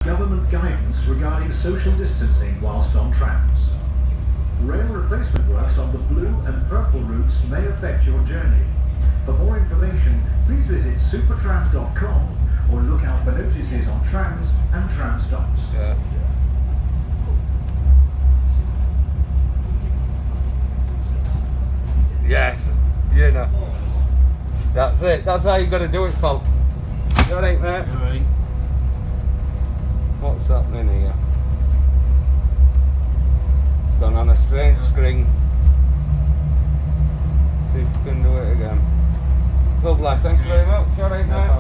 Government guidance regarding social distancing whilst on trams. Rail replacement works on the blue and purple routes may affect your journey. For more information, please visit supertrams.com or look out for notices on trams and tram stops. Yeah. Yes, you know. That's it. That's how you got to do it, pal. You alright, mate? Alright. What's happening here? It's gone on a strange screen. See if you can do it again. Lovely, thanks very much. Alright, mate.